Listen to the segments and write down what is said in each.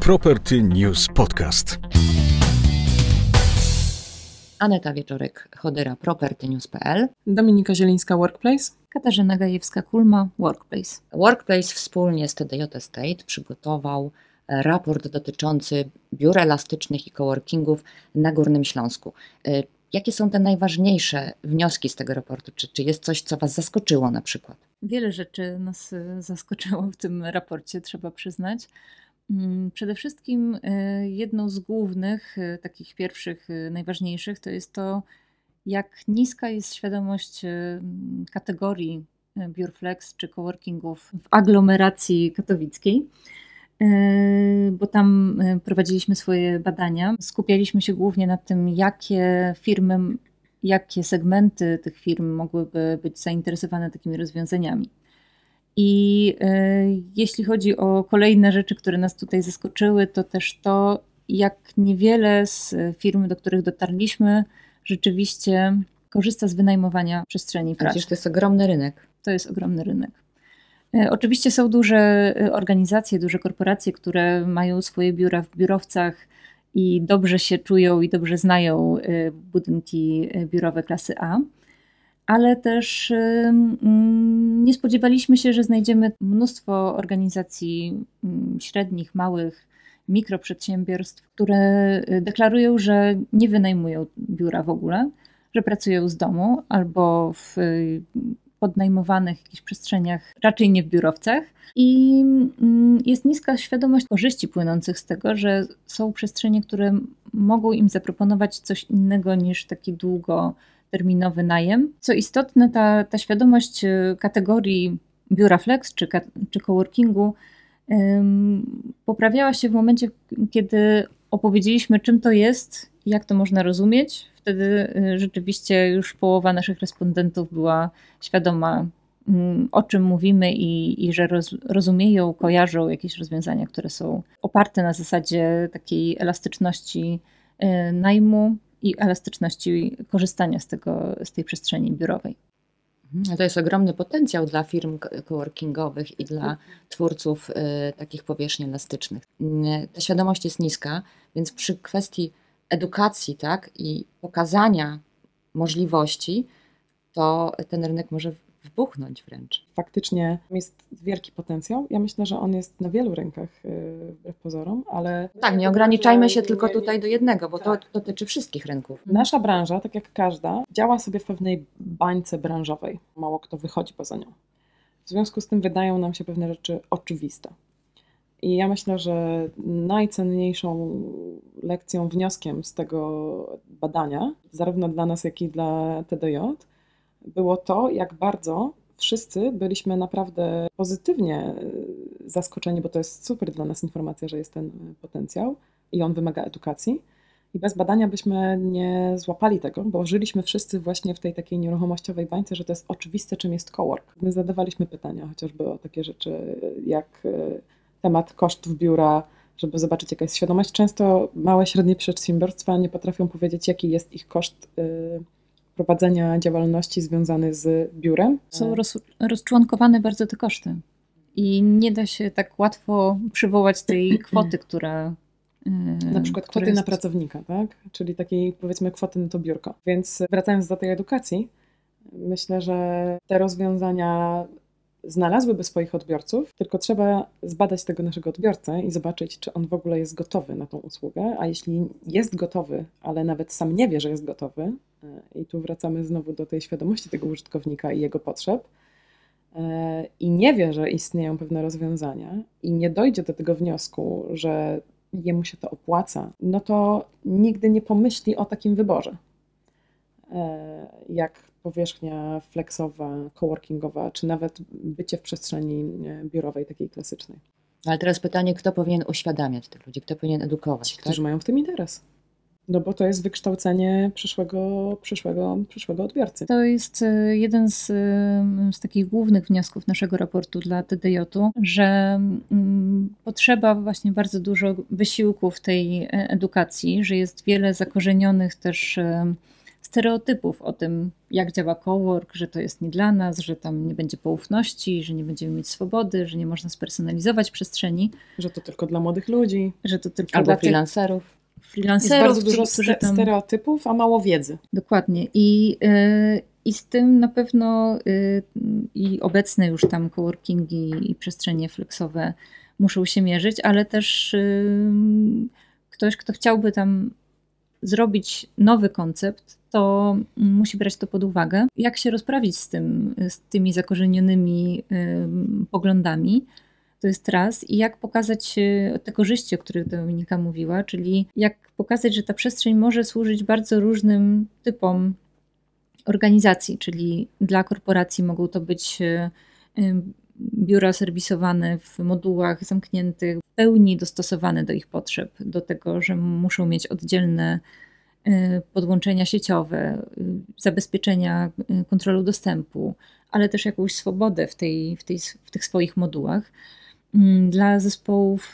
Property News Podcast. Aneta Wieczorek-Chodyra, propertynews.pl. Dominika Zielińska, Workplace. Katarzyna Gajewska-Kulma, Workplace. Workplace wspólnie z TDJ Estate przygotował raport dotyczący biur elastycznych i coworkingów na Górnym Śląsku. Jakie są te najważniejsze wnioski z tego raportu? Czy jest coś, co Was zaskoczyło na przykład? Wiele rzeczy nas zaskoczyło w tym raporcie, trzeba przyznać. Przede wszystkim jedną z głównych, takich pierwszych, najważniejszych, to jest to, jak niska jest świadomość kategorii biur flex czy coworkingów w aglomeracji katowickiej, bo tam prowadziliśmy swoje badania. Skupialiśmy się głównie na tym, jakie firmy, jakie segmenty tych firm mogłyby być zainteresowane takimi rozwiązaniami. I jeśli chodzi o kolejne rzeczy, które nas tutaj zaskoczyły, to też to, jak niewiele z firm, do których dotarliśmy, rzeczywiście korzysta z wynajmowania przestrzeni pracy. Przecież to jest ogromny rynek. To jest ogromny rynek. Oczywiście są duże organizacje, duże korporacje, które mają swoje biura w biurowcach i dobrze się czują i dobrze znają budynki biurowe klasy A. Ale też nie spodziewaliśmy się, że znajdziemy mnóstwo organizacji średnich, małych, mikroprzedsiębiorstw, które deklarują, że nie wynajmują biura w ogóle, że pracują z domu albo w podnajmowanych jakichś przestrzeniach, raczej nie w biurowcach. I jest niska świadomość korzyści płynących z tego, że są przestrzenie, które mogą im zaproponować coś innego niż taki długoterminowy najem. Co istotne, ta świadomość kategorii biura flex czy coworkingu poprawiała się w momencie, kiedy opowiedzieliśmy, czym to jest, jak to można rozumieć. Wtedy rzeczywiście już połowa naszych respondentów była świadoma, o czym mówimy i że rozumieją, kojarzą jakieś rozwiązania, które są oparte na zasadzie takiej elastyczności najmu i elastyczności korzystania z tej przestrzeni biurowej. To jest ogromny potencjał dla firm coworkingowych i dla twórców takich powierzchni elastycznych. Ta świadomość jest niska, więc przy kwestii edukacji, tak, i pokazania możliwości, to ten rynek może wybuchnąć wręcz. Faktycznie jest wielki potencjał. Ja myślę, że on jest na wielu rynkach wbrew pozorom, ale... Tak, nie ograniczajmy się tylko tutaj do jednego, bo to dotyczy wszystkich rynków. Nasza branża, tak jak każda, działa sobie w pewnej bańce branżowej. Mało kto wychodzi poza nią. W związku z tym wydają nam się pewne rzeczy oczywiste. I ja myślę, że najcenniejszą lekcją, wnioskiem z tego badania, zarówno dla nas, jak i dla TDJ, było to, jak bardzo wszyscy byliśmy naprawdę pozytywnie zaskoczeni, bo to jest super dla nas informacja, że jest ten potencjał i on wymaga edukacji. I bez badania byśmy nie złapali tego, bo żyliśmy wszyscy właśnie w tej takiej nieruchomościowej bańce, że to jest oczywiste, czym jest cowork. My zadawaliśmy pytania chociażby o takie rzeczy jak temat kosztów biura, żeby zobaczyć, jaka jest świadomość. Często małe, średnie przedsiębiorstwa nie potrafią powiedzieć, jaki jest ich koszt prowadzenia działalności związany z biurem. Są rozczłonkowane bardzo te koszty i nie da się tak łatwo przywołać tej kwoty, która... Na przykład kwoty na pracownika, tak? Czyli takiej, powiedzmy, kwoty na to biurko. Więc wracając do tej edukacji, myślę, że te rozwiązania znalazłyby swoich odbiorców, tylko trzeba zbadać tego naszego odbiorcę i zobaczyć, czy on w ogóle jest gotowy na tą usługę, a jeśli jest gotowy, ale nawet sam nie wie, że jest gotowy, i tu wracamy znowu do tej świadomości tego użytkownika i jego potrzeb, i nie wie, że istnieją pewne rozwiązania i nie dojdzie do tego wniosku, że jemu się to opłaca, no to nigdy nie pomyśli o takim wyborze, jak powierzchnia flexowa, coworkingowa, czy nawet bycie w przestrzeni biurowej, takiej klasycznej. Ale teraz pytanie, kto powinien uświadamiać tych ludzi, kto powinien edukować? Ci, którzy mają w tym interes. No bo to jest wykształcenie przyszłego odbiorcy. To jest jeden z takich głównych wniosków naszego raportu dla TDJ-u, że potrzeba właśnie bardzo dużo wysiłku w tej edukacji, że jest wiele zakorzenionych też stereotypów o tym, jak działa cowork, że to jest nie dla nas, że tam nie będzie poufności, że nie będziemy mieć swobody, że nie można spersonalizować przestrzeni. Że to tylko dla młodych ludzi. Że to tylko Albo dla freelancerów. Jest bardzo dużo którzy tam... stereotypów, a mało wiedzy. Dokładnie. I z tym na pewno i obecne już tam coworkingi i przestrzenie flexowe muszą się mierzyć, ale też ktoś, kto chciałby tam zrobić nowy koncept, to musi brać to pod uwagę. Jak się rozprawić z tymi zakorzenionymi poglądami, to jest raz. I jak pokazać te korzyści, o których Dominika mówiła, czyli jak pokazać, że ta przestrzeń może służyć bardzo różnym typom organizacji, czyli dla korporacji mogą to być biura serwisowane w modułach zamkniętych, w pełni dostosowane do ich potrzeb, do tego, że muszą mieć oddzielne podłączenia sieciowe, zabezpieczenia kontrolą dostępu, ale też jakąś swobodę w tych swoich modułach. Dla zespołów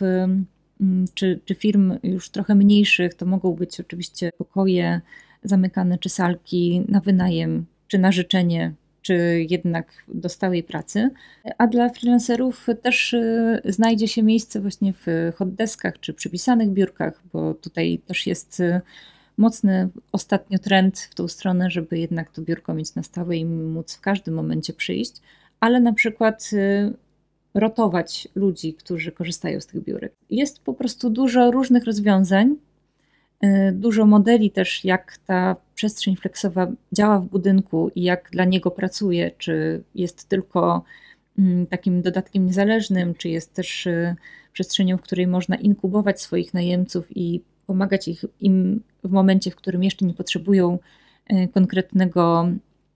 czy firm już trochę mniejszych to mogą być oczywiście pokoje zamykane, czy salki na wynajem, czy na życzenie, czy jednak do stałej pracy. A dla freelancerów też znajdzie się miejsce właśnie w hotdeskach, czy przypisanych biurkach, bo tutaj też jest mocny ostatnio trend w tą stronę, żeby jednak to biurko mieć na stałe i móc w każdym momencie przyjść, ale na przykład rotować ludzi, którzy korzystają z tych biurek. Jest po prostu dużo różnych rozwiązań, dużo modeli też, jak ta przestrzeń flexowa działa w budynku i jak dla niego pracuje, czy jest tylko takim dodatkiem niezależnym, czy jest też przestrzenią, w której można inkubować swoich najemców i pomagać im w momencie, w którym jeszcze nie potrzebują konkretnego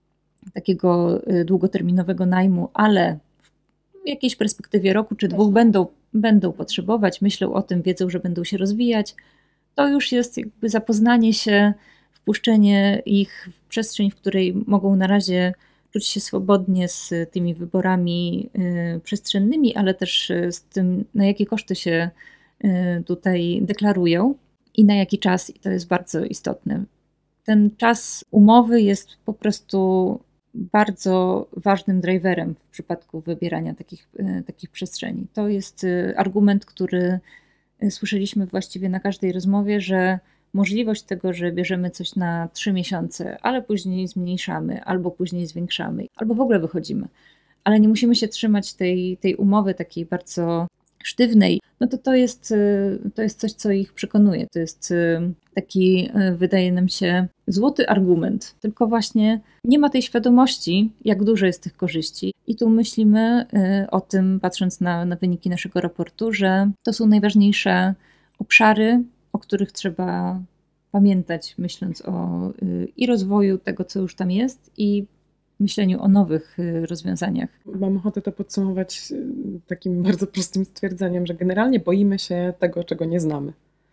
takiego długoterminowego najmu, ale w jakiejś perspektywie roku czy dwóch będą potrzebować, myślą o tym, wiedzą, że będą się rozwijać. To już jest jakby zapoznanie się, wpuszczenie ich w przestrzeń, w której mogą na razie czuć się swobodnie z tymi wyborami przestrzennymi, ale też z tym, na jakie koszty się tutaj deklarują i na jaki czas, i to jest bardzo istotne. Ten czas umowy jest po prostu bardzo ważnym driverem w przypadku wybierania takich przestrzeni. To jest argument, który słyszeliśmy właściwie na każdej rozmowie, że możliwość tego, że bierzemy coś na 3 miesiące, ale później zmniejszamy, albo później zwiększamy, albo w ogóle wychodzimy, ale nie musimy się trzymać tej umowy takiej bardzo sztywnej, no to jest coś, co ich przekonuje. To jest taki, wydaje nam się, złoty argument. Tylko właśnie nie ma tej świadomości, jak dużo jest tych korzyści. I tu myślimy o tym, patrząc na wyniki naszego raportu, że to są najważniejsze obszary, o których trzeba pamiętać, myśląc o i rozwoju tego, co już tam jest, i myśleniu o nowych rozwiązaniach. Mam ochotę to podsumować takim bardzo prostym stwierdzeniem, że generalnie boimy się tego, czego nie znamy.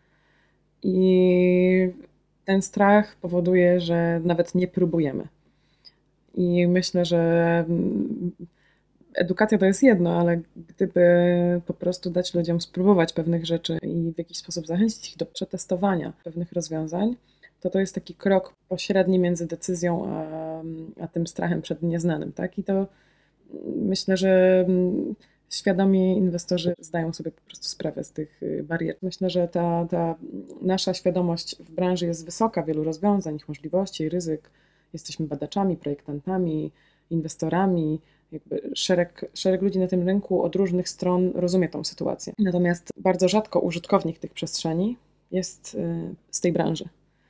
I ten strach powoduje, że nawet nie próbujemy. I myślę, że edukacja to jest jedno, ale gdyby po prostu dać ludziom spróbować pewnych rzeczy i w jakiś sposób zachęcić ich do przetestowania pewnych rozwiązań, to jest taki krok pośredni między decyzją a tym strachem przed nieznanym. Tak? I to myślę, że świadomi inwestorzy zdają sobie po prostu sprawę z tych barier. Myślę, że ta nasza świadomość w branży jest wysoka, wielu rozwiązań, ich możliwości, ryzyk. Jesteśmy badaczami, projektantami, inwestorami. Jakby szereg ludzi na tym rynku od różnych stron rozumie tą sytuację. Natomiast bardzo rzadko użytkownik tych przestrzeni jest z tej branży.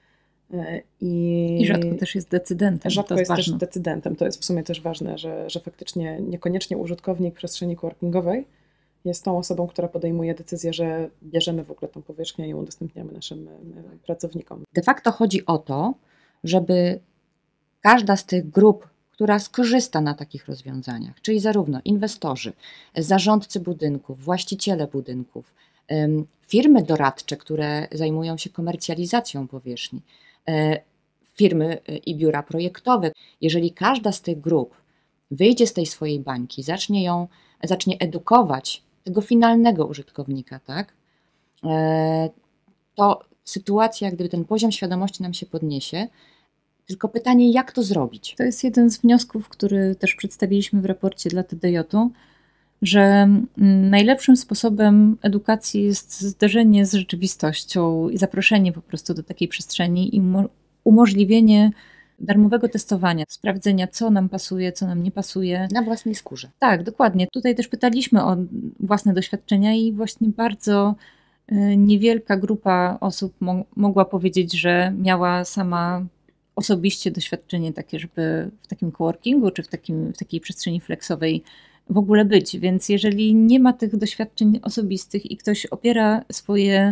I rzadko też jest decydentem. Rzadko jest też decydentem. To jest w sumie też ważne, że faktycznie niekoniecznie użytkownik przestrzeni coworkingowej jest tą osobą, która podejmuje decyzję, że bierzemy w ogóle tą powierzchnię i ją udostępniamy naszym pracownikom. De facto chodzi o to, żeby każda z tych grup, która skorzysta na takich rozwiązaniach, czyli zarówno inwestorzy, zarządcy budynków, właściciele budynków, firmy doradcze, które zajmują się komercjalizacją powierzchni, firmy i biura projektowe. Jeżeli każda z tych grup wyjdzie z tej swojej bańki, zacznie edukować tego finalnego użytkownika, tak, to sytuacja, gdyby ten poziom świadomości nam się podniesie, Tylko pytanie, jak to zrobić? To jest jeden z wniosków, który też przedstawiliśmy w raporcie dla TDJ-u, że najlepszym sposobem edukacji jest zderzenie z rzeczywistością i zaproszenie po prostu do takiej przestrzeni i umożliwienie darmowego testowania, sprawdzenia, co nam pasuje, co nam nie pasuje. Na własnej skórze. Tak, dokładnie. Tutaj też pytaliśmy o własne doświadczenia i właśnie bardzo niewielka grupa osób mogła powiedzieć, że miała sama osobiście doświadczenie takie, żeby w takim coworkingu czy w takiej przestrzeni flexowej w ogóle być. Więc jeżeli nie ma tych doświadczeń osobistych i ktoś opiera swoje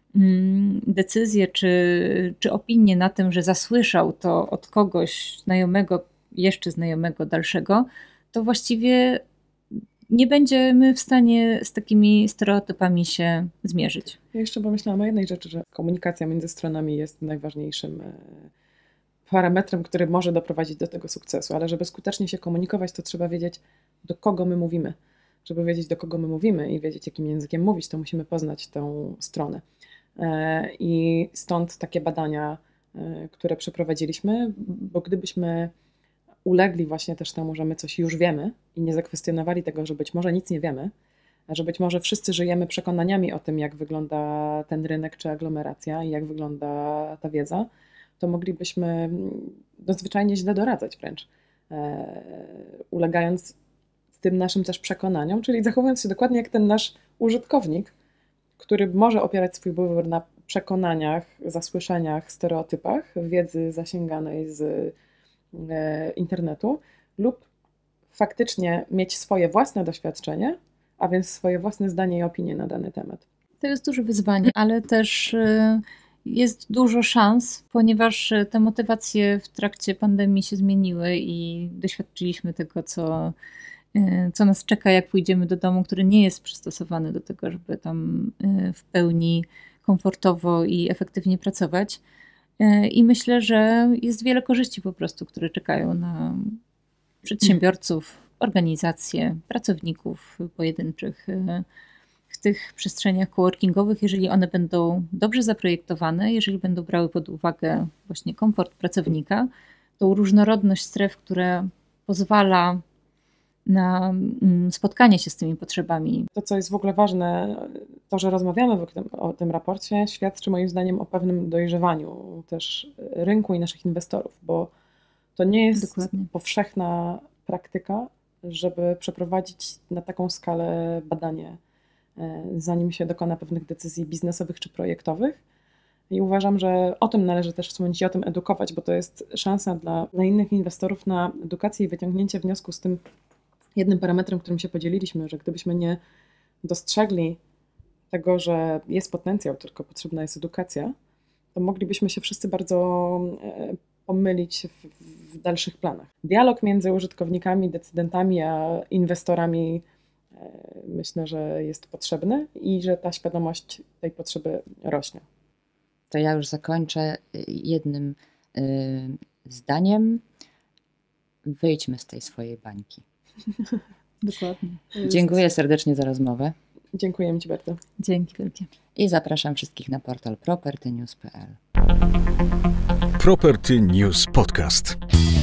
decyzje czy opinie na tym, że zasłyszał to od kogoś znajomego, jeszcze znajomego dalszego, to właściwie nie będziemy w stanie z takimi stereotypami się zmierzyć. Ja jeszcze pomyślałam o jednej rzeczy, że komunikacja między stronami jest najważniejszym parametrem, który może doprowadzić do tego sukcesu, ale żeby skutecznie się komunikować, to trzeba wiedzieć, do kogo my mówimy. Żeby wiedzieć, do kogo my mówimy i wiedzieć, jakim językiem mówić, to musimy poznać tę stronę. I stąd takie badania, które przeprowadziliśmy, bo gdybyśmy ulegli właśnie też temu, że my coś już wiemy i nie zakwestionowali tego, że być może nic nie wiemy, a że być może wszyscy żyjemy przekonaniami o tym, jak wygląda ten rynek czy aglomeracja i jak wygląda ta wiedza, to moglibyśmy zwyczajnie źle doradzać wręcz, ulegając tym naszym też przekonaniom, czyli zachowując się dokładnie jak ten nasz użytkownik, który może opierać swój wybór na przekonaniach, zasłyszeniach, stereotypach, wiedzy zasięganej z internetu lub faktycznie mieć swoje własne doświadczenie, a więc swoje własne zdanie i opinie na dany temat. To jest duże wyzwanie, ale też jest dużo szans, ponieważ te motywacje w trakcie pandemii się zmieniły i doświadczyliśmy tego, co nas czeka, jak pójdziemy do domu, który nie jest przystosowany do tego, żeby tam w pełni komfortowo i efektywnie pracować. I myślę, że jest wiele korzyści po prostu, które czekają na przedsiębiorców, organizacje, pracowników pojedynczych w tych przestrzeniach coworkingowych, jeżeli one będą dobrze zaprojektowane, jeżeli będą brały pod uwagę właśnie komfort pracownika, tą różnorodność stref, która pozwala na spotkanie się z tymi potrzebami. To, co jest w ogóle ważne, to, że rozmawiamy o tym raporcie, świadczy moim zdaniem o pewnym dojrzewaniu też rynku i naszych inwestorów, bo to nie jest powszechna praktyka, żeby przeprowadzić na taką skalę badanie, zanim się dokona pewnych decyzji biznesowych czy projektowych. I uważam, że o tym należy też wspomnieć i o tym edukować, bo to jest szansa dla innych inwestorów na edukację i wyciągnięcie wniosku z tym jednym parametrem, którym się podzieliliśmy, że gdybyśmy nie dostrzegli tego, że jest potencjał, tylko potrzebna jest edukacja, to moglibyśmy się wszyscy bardzo pomylić w dalszych planach. Dialog między użytkownikami, decydentami a inwestorami myślę, że jest potrzebny i że ta świadomość tej potrzeby rośnie. To ja już zakończę jednym zdaniem. Wyjdźmy z tej swojej bańki. Dokładnie. Dziękuję serdecznie za rozmowę. Dziękuję Ci bardzo. Dzięki wielkie. I zapraszam wszystkich na portal propertynews.pl. Property News Podcast.